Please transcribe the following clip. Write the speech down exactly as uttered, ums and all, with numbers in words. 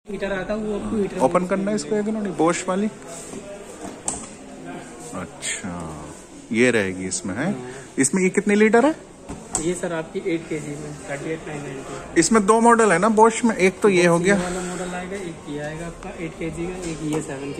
Heater आता है वो आपको हीटर ओपन करना है इसको एक मिनट, बोश वाली। अच्छा ये रहेगी इसमें है। इसमें ये कितने लीटर है? ये सर आपकी एट के जी में थर्टी एट नाइन नाइनटी। इसमें दो मॉडल है ना बोश में, एक तो ये हो गया वाला मॉडल आएगा, एक ये आएगा आपका एट के जी का, एक ये सेवन के